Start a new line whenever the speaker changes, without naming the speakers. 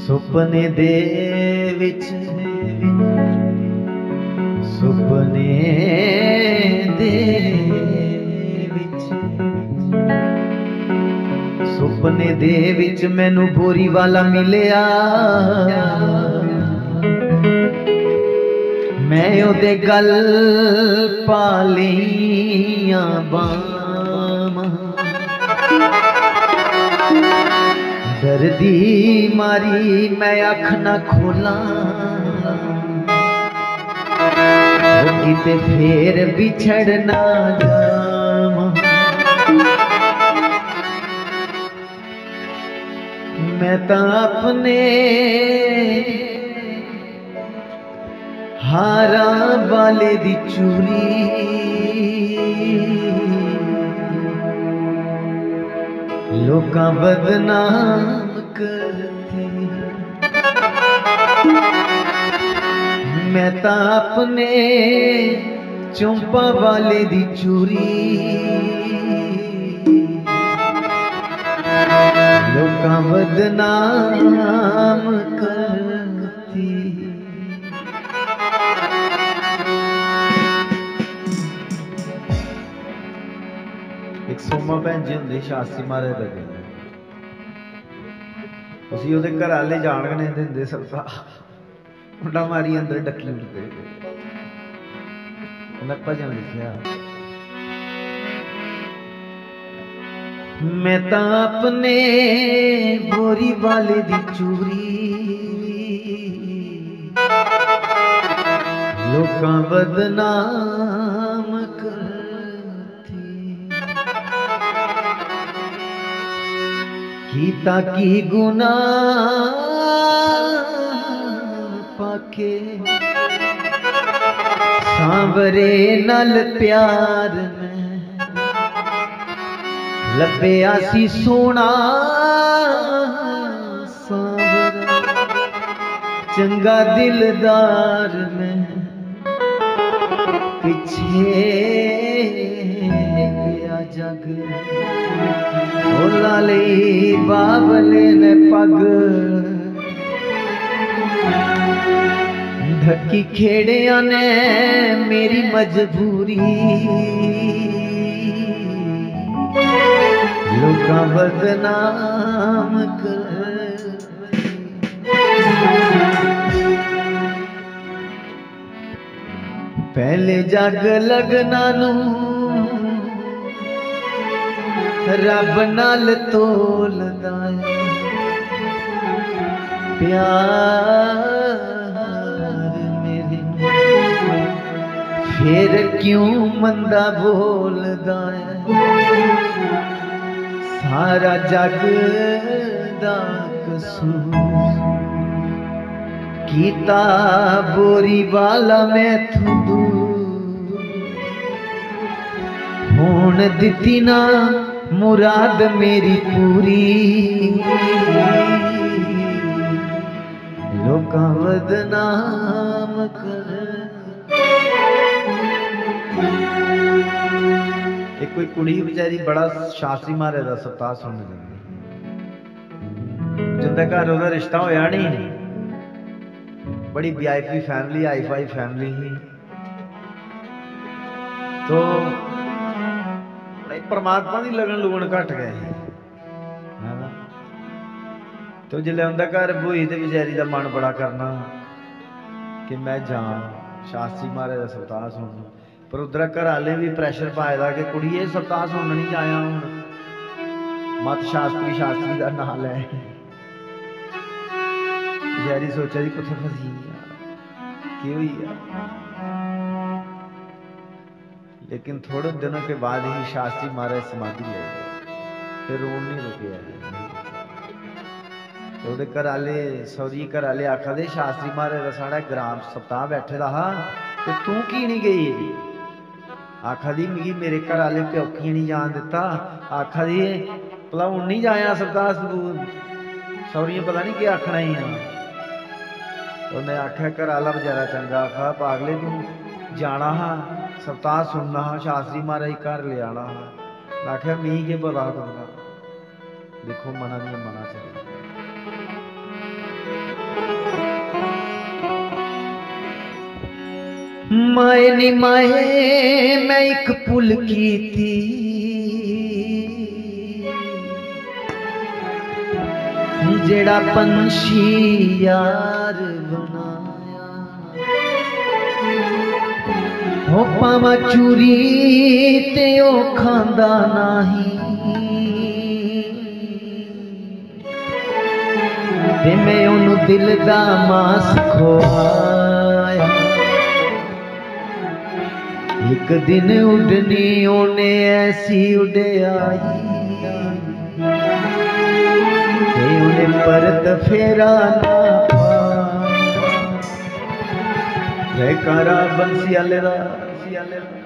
सुपने दे विच सुपने दे विच सुपने दे विच मैनू बोरी वाला मिलिया। मैं ओदे गल पा लिया बांवां, दर्दी मारी मैं अख ना खोला, किते फेर बिछड़ ना जावां। मैं तां अपने हारा वाले दी चूरी लोकां बदनाम करती। मैं तां अपने चुंपा वाले दी चूरी लोकां बदनाम करती। एक सोमा भैन जी होंगे शास्त्री महाराज लगे, उसी उहदे घर आले जान नहीं देंदे सबका मुंडा मारी अंदर डकी उठते। उन्हें भजन लिखिया, मैं तां अपने बोरी वाले दी चूरी लोकां बदनाम करती। कीता की गुनाह पाके सांवरे नल प्यार में लभया सी सोना सांवरा चंगा दिलदार में। पिछे गया जग ओ लाली बाबले ने पग ढकी खेड़िया ने मेरी मजबूरी लोकां बदनाम कर। पहले जग लगना नू रब नाल तोलदा प्यार मेरे फिर क्यों मंदा बोलदा सारा जग दा कसूर कीता बोरी वाला मैं थू होण दिती ना मुराद मेरी पूरी लोकां बदनाम कर। एक कोई कुड़ी बेचारी बड़ा शास्त्री महाराज दा सप्ताह सुन लगी, जिंदा घर ओहदा रिश्ता होया नहीं, बड़ी VIP family hi-fi family ही। तो परमात्मा की लगन लुगन घट गए है ना। तो जिले उनका घर बोई तो बेचारी का मन बड़ा करना कि मैं जान शास्त्री महाराज का सप्ताह सुन, पर उधर घर आले भी प्रैशर पाए दा कि कुड़िए सप्ताह सुन नहीं आया हूं मत शास्त्री शास्त्री का नाम लै। बेचारी सोचा जी कुछ फसी की हुई है। लेकिन थोड़े दिनों के बाद ही शास्त्री महाराज समाधि ले गए, फिर रोन नहीं रुके। तो घर आले सौरी घर आले आखा शास्त्री महाराज का साढ़ा ग्राम सप्ताह बैठे रहा तो तू की नहीं गई। आखा दी मिगी मेरे घर आले प्योकी नहीं जान दिता। आखा दी भला हूं नहीं जाया सप्ताह सौरिया पता नहीं क्या आखना ही है। उन्हें आख्या घर आला बेचारा चंगा आखा पागले तू जाना हा सप्ताह सुनना हा शास्त्री महाराज घर ले आना हा। आख्या मी के पता तुमका देखो मना नहीं मना चले। माए नी माए मैं एक पुल की थी, जेड़ा पंछी यार बनाया, हो पावा चूरी ते ओ खांदा नाही, ते मैं उन्नू दिल दा मास खोया। एक दिन उड़नी ओने ऐसी उड़े आई, ते उन्हें परत फेरा ना पाया। जयकारा बंसी वाले दा।